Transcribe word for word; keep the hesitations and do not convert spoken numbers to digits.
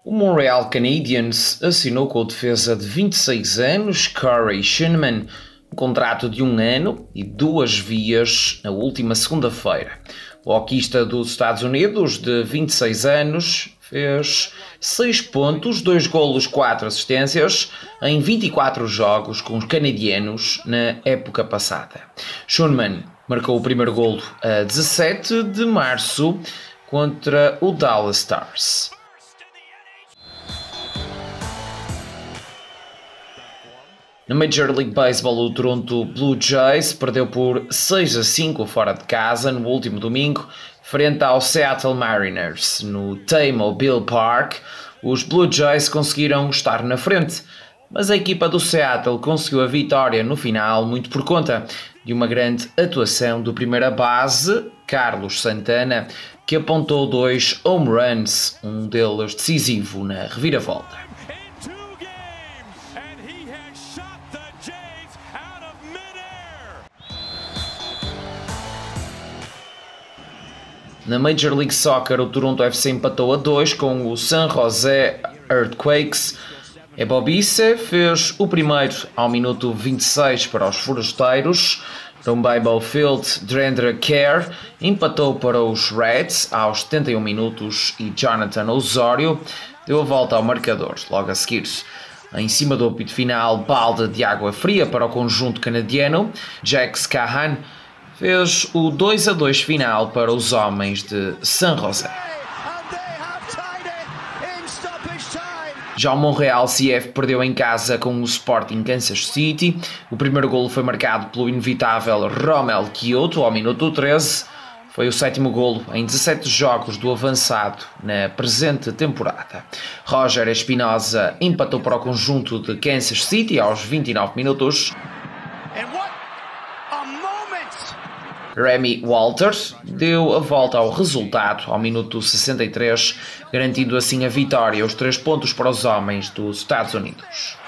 O Montreal Canadiens assinou com o defesa de vinte e seis anos, Corey Schueneman, um contrato de um ano e duas vias na última segunda-feira. O hoquista dos Estados Unidos, de vinte e seis anos, fez seis pontos, dois golos, quatro assistências em vinte e quatro jogos com os canadianos na época passada. Schueneman marcou o primeiro golo a dezassete de março contra o Dallas Stars. Na Major League Baseball, o Toronto Blue Jays perdeu por seis a cinco fora de casa no último domingo, frente ao Seattle Mariners. No T-Mobile Park, os Blue Jays conseguiram estar na frente, mas a equipa do Seattle conseguiu a vitória no final muito por conta de uma grande atuação do primeira base, Carlos Santana, que apontou dois home runs, um deles decisivo na reviravolta. Na Major League Soccer, o Toronto F C empatou a dois com o San Jose Earthquakes. Ebobisse fez o primeiro ao minuto vinte e seis para os forasteiros. No Bible Field, Drandra Kerr empatou para os Reds aos setenta e um minutos e Jonathan Osorio deu a volta ao marcador. Logo a seguir, em cima do apito final, balde de água fria para o conjunto canadiano. Jack Cahan fez o dois a dois final para os homens de San José. Já o Montreal C F perdeu em casa com o Sporting Kansas City. O primeiro golo foi marcado pelo inevitável Romell Quioto ao minuto treze. Foi o sétimo golo em dezassete jogos do avançado na presente temporada. Roger Espinosa empatou para o conjunto de Kansas City aos vinte e nove minutos. Remy Walters deu a volta ao resultado ao minuto sessenta e três, garantindo assim a vitória e os três pontos para os homens dos Estados Unidos.